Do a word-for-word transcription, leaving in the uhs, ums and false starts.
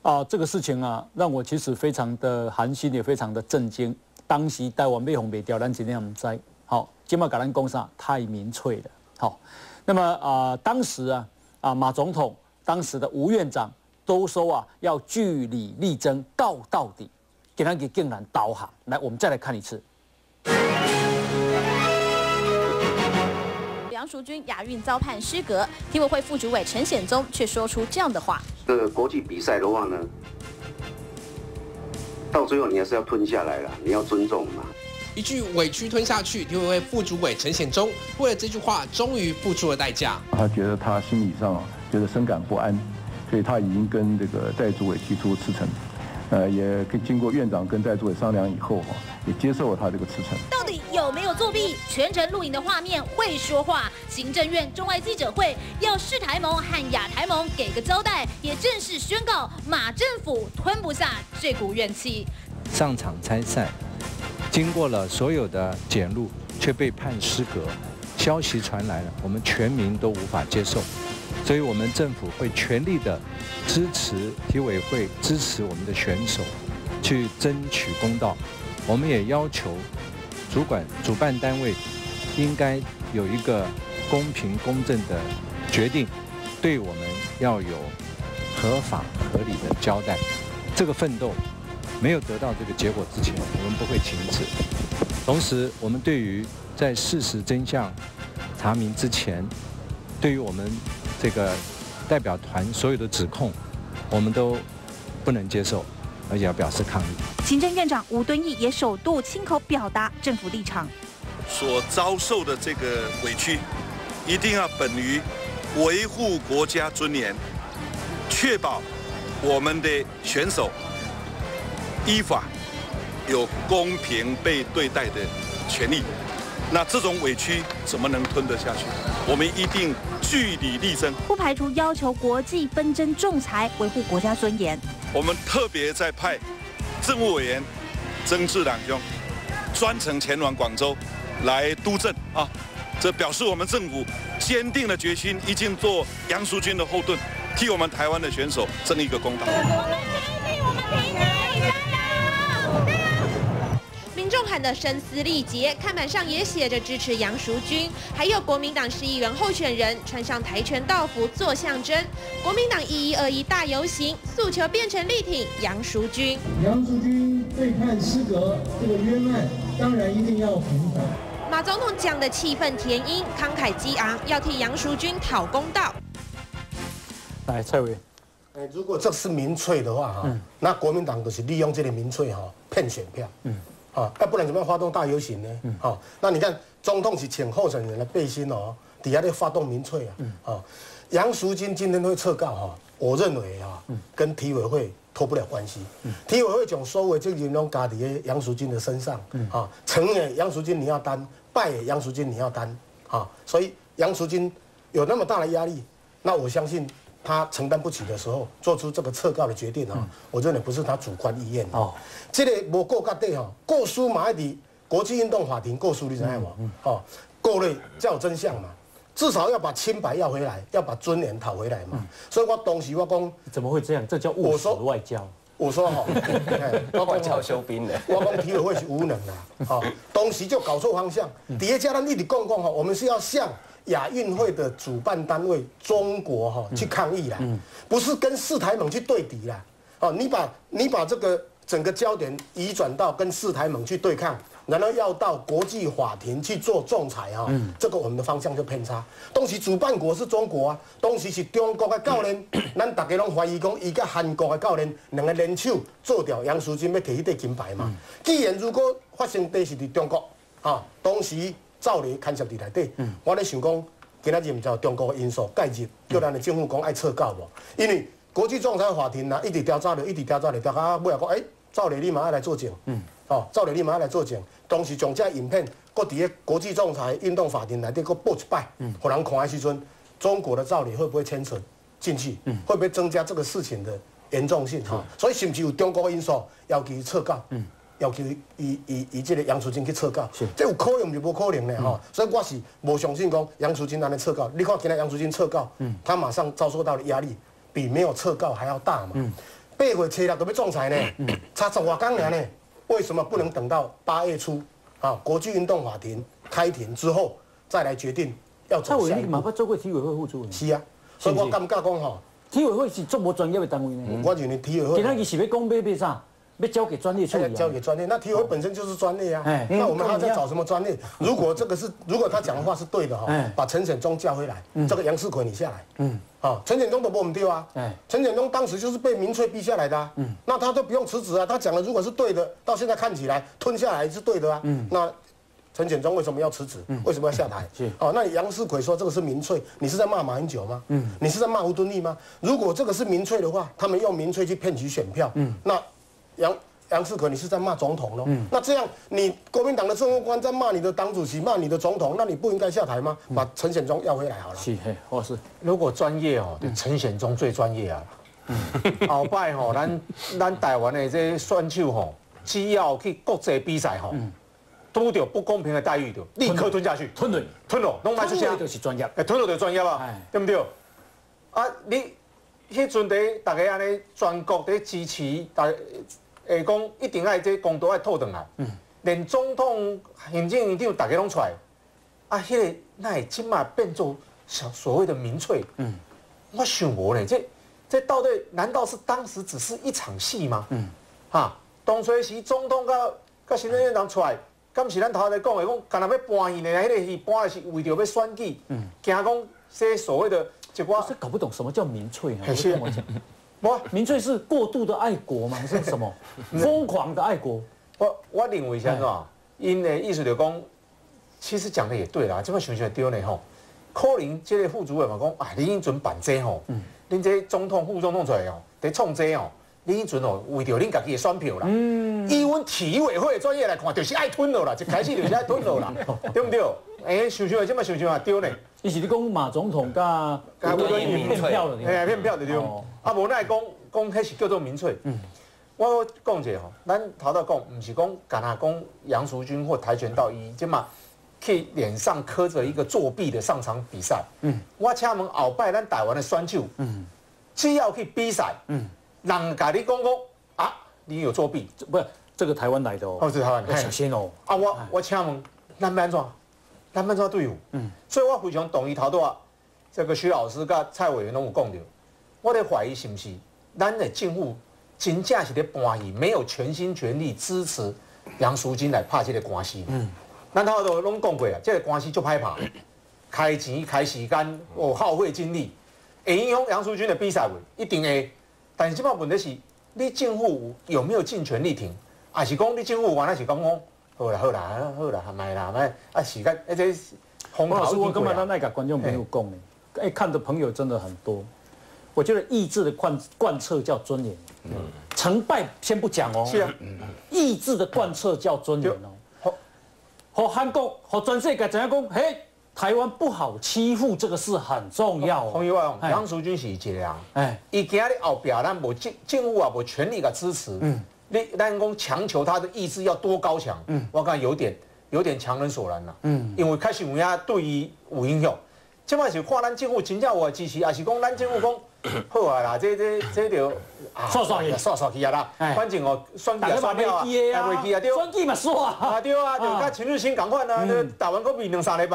啊，这个事情啊，让我其实非常的寒心，也非常的震惊。当时台湾被红北调，咱今天我们在好，今麦甲咱讲啥太民粹了。好，那么啊、呃，当时啊啊马总统，当时的吴院长都说啊要据理力争，告到底，给他给竟然导航。来，我们再来看一次。 杨淑君亚运遭判失格，体委会副主委陈显宗却说出这样的话： 这个国际比赛的话呢，到最后你还是要吞下来了，你要尊重嘛。 一句委屈吞下去，体委会副主委陈显宗为了这句话，终于付出了代价。 他觉得他心理上觉得深感不安，所以他已经跟这个戴主委提出辞呈。 呃，也经过院长跟戴主委商量以后，哈，也接受了他这个辞呈。 到底有没有作弊？全程录影的画面会说话。行政院中外记者会要世台盟和亚台盟给个交代，也正式宣告马政府吞不下这股怨气。 上场参赛，经过了所有的检录，却被判失格，消息传来了，我们全民都无法接受。 所以，我们政府会全力的支持体委会，支持我们的选手，去争取公道。我们也要求主管主办单位应该有一个公平公正的决定，对我们要有合法合理的交代。这个奋斗没有得到这个结果之前，我们不会停止。同时，我们对于在事实真相查明之前，对于我们 这个代表团所有的指控，我们都不能接受，而且要表示抗议。 行政院长吴敦义也首度亲口表达政府立场， 所遭受的这个委屈，一定要本于维护国家尊严，确保我们的选手依法有公平被对待的权利。那这种委屈怎么能吞得下去？我们一定 据理力争， 不排除要求国际纷争仲裁，维护国家尊严。 我们特别在派政务委员曾志朗兄专程前往广州来督政啊，这表示我们政府坚定的决心，一定做杨淑君的后盾，替我们台湾的选手争一个公道。 民众喊得声嘶力竭，看板上也写着支持杨淑君，还有国民党市议员候选人穿上跆拳道服做象征。国民党一一二一大游行，诉求变成力挺杨淑君。 杨淑君被判失格，这个冤案当然一定要平反。 马总统讲的气愤填膺，慷慨激昂，要替杨淑君讨公道。 来，蔡委员， 哎，如果这是民粹的话哈，嗯、那国民党就是利用这个民粹哈骗选票。嗯。 啊，要不然怎么样发动大游行呢？嗯，好，那你看总统是请候选人的背心哦，底下在发动民粹啊。嗯，啊，杨淑君今天会撤告哈，我认为啊，跟体委会脱不了关系。嗯，体委会将所有责任拢加在杨淑君的身上。嗯，啊，成也杨淑君你要担，败也杨淑君你要担。啊，所以杨淑君有那么大的压力，那我相信 他承担不起的时候，做出这个撤告的决定啊，嗯、我认为不是他主观意愿哦。这个无过到底哈，过诉嘛，要伫国际运动法庭过诉，你知道吗？嗯、哦，过了才有真相嘛，至少要把清白要回来，要把尊严讨回来嘛。嗯、所以我当时我讲， 怎么会这样？这叫务实外交。我说哈， 我外交修兵的，我讲体委会是无能啦，哈，当时就搞错方向。底下加咱一直讲讲哈，我们是要向 亚运会的主办单位中国哈去抗议啦，不是跟世台盟去对敌啦。哦，你把你把这个整个焦点移转到跟世台盟去对抗，然后要到国际法庭去做仲裁哈，这个我们的方向就偏差。当时主办国是中国啊，当时是中国的教练，咱大家拢怀疑讲，伊甲韩国的教练两个联手做掉杨淑君要摕迄块金牌嘛。既然如果发生地是伫中国，啊，当时 照理牵涉伫内底，嗯、我咧想讲，今仔日唔知道中国的因素介入，叫咱的政府讲爱撤告无？因为国际仲裁法庭呐，一直调查着，一直调查着，调查尾啊讲，哎、欸，照理你嘛要来作证，嗯，哦，照理你嘛要来作证，当时将这影片，搁伫个国际仲裁运动法庭内底搁播一摆，嗯，互人看的时阵，中国的照理会不会牵扯进去？嗯，会不会增加这个事情的严重性？哈、嗯，所以是不是有中国的因素要求撤告？嗯。 要求以以以这个杨淑君去撤告，这有可能就无可能的哈、嗯，所以我是无相信讲杨淑君安尼撤告。你看今天杨淑君撤告，嗯，他马上遭受到的压力比没有撤告还要大嘛。嗯， 八月七日就要仲裁呢，差十外天呢，为什么不能等到八月初啊？国际运动法庭开庭之后再来决定要走下一步？蔡委员嘛，捌做过体委会副主任。是啊，所以我感觉讲吼，体委会是足无专业的单位呢。我认为体委会。今仔日是要讲买买啥？ 要交给专业处理、啊，交给专业。那体委会本身就是专业啊。哎，那我们还要再找什么专业？如果这个是，如果他讲的话是对的哈，把陈显忠叫回来，这个杨世奎你下来，嗯，啊，陈显忠都不我们丢啊。哎，陈显忠当时就是被民粹逼下来的啊。嗯，那他都不用辞职啊。他讲的如果是对的，到现在看起来吞下来是对的啊。嗯，那陈显忠为什么要辞职？为什么要下台？是。哦，那杨世奎说这个是民粹，你是在骂马英九吗？嗯，你是在骂吴敦义吗？如果这个是民粹的话，他们用民粹去骗取选票，嗯，那。 杨杨世奎，你是在骂总统喽？嗯，那这样你国民党的政务官在骂你的党主席、骂你的总统，那你不应该下台吗？嗯、把陈显忠要回来好了。是，嘿，或是如果专业哦，就陈显忠最专业啊。嗯，后摆吼，咱咱台湾的这选手吼，只要去国际比赛吼，拄到不公平的待遇就立刻吞下去， 吞了， 吞了，拢卖出声， 就是专业， 哎，吞了就专业啊，对不对？啊，你迄阵伫大家安尼全国伫支持大。 会讲一定爱这公道爱透转来，嗯，连总统、行政院长大家拢出来，啊，迄、那个那会即马变做所谓的民粹，嗯，我想无呢，这这到底难道是当时只是一场戏吗？嗯，哈，当初时总统甲甲行政院长出来，敢是咱头来讲的讲，干那要搬戏呢？迄个戏搬的是为着要选举，嗯，惊讲这所谓的一寡， 我是搞不懂什么叫民粹啊？跟我讲。 不，民粹是过度的爱国吗？是什么？疯狂的爱国？ 我我认为是安怎？因的意思就讲，其实讲的也对啦，这么想想对呢吼。可能这个副主委嘛讲，啊，你迄阵办这吼，嗯，恁这总统、副总统出来哦，在创这哦，你迄阵哦，为着恁家己的选票啦，嗯，以阮体委会的专业来看，就是爱吞了啦，一开始就是爱吞了啦，对不对？哎，想想这么想想啊，对呢。 伊是你讲马总统甲吴敦义骗票了， 哎，骗票的对。啊，无奈讲讲，迄是叫做民粹。嗯，我讲者吼，咱头头讲，唔是讲干那讲杨淑君或跆拳道伊即嘛去脸上刻着一个作弊的上场比赛。嗯，我请问后摆咱台湾的选手，嗯，只要去比赛，嗯，人甲你讲讲啊，你有作弊， 不是这个台湾来的哦， 哦，是台湾， 要小心哦。 啊，我我请问，咱要安怎？ 咱们做队伍，嗯，所以我非常同意头拄啊，这个徐老师甲蔡委员拢有讲到，我在怀疑是不是咱的政府真正是咧搬戏，没有全心全力支持杨淑君来拍这个官司。嗯，咱头拄拢讲过啊，这个官司就歹拍，开钱开时间，哦，耗费精力，会影响杨淑君的比赛位，一定会。但是即摆问题是，你政府有没有尽全力挺，还是讲你政府原来是讲讲？ 好啦好啦好啦，买啦买啊！时间而且洪老师，我根本他那个观众朋友讲呢，哎，看的朋友真的很多。我觉得意志的贯贯彻叫尊严，嗯，成败先不讲哦， 是啊， 意志的贯彻叫尊严哦。好，和韩国和全世界怎样讲？嘿，台湾不好欺负，这个是很重要哦。 洪义外，杨淑君是一个人，哎，伊今日后边咱无政政府也无全力个支持，嗯。 你咱讲强求他的意志要多高强，嗯，我感觉有点有点强人所难啦，嗯，因为开始有影对于有影响，即摆是看咱政府真正有支持，还是讲咱政府讲好啊啦，这这这就刷刷去， 刷刷去啊啦，反正哦，选举也选了啊， 啊，选举嘛刷啊， 啊对啊，就甲陈日新共款啊，这打完个比两三礼拜。